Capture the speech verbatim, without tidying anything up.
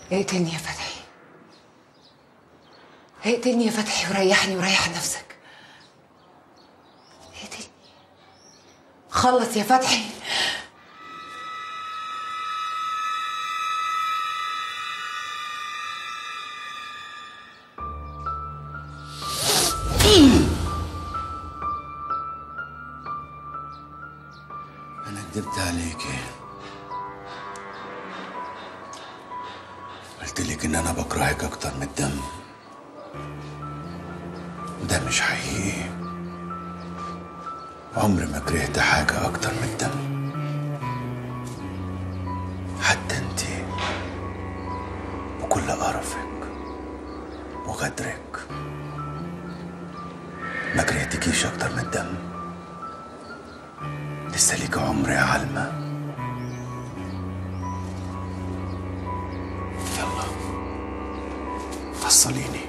اقتلني يا فتحي، اقتلني يا فتحي وريحني وريح نفسك. اقتلني، خلص يا فتحي. أنا كدبت عليكي، قلت لك إن أنا بكرهك أكتر من الدم، ده مش حقيقي. عمري ما كرهت حاجة أكتر من الدم، حتى انتي بكل قرفك وغدرك ما كرهتكيش أكتر من الدم. لسه ليك عمر يا علمة. يلا وصليني.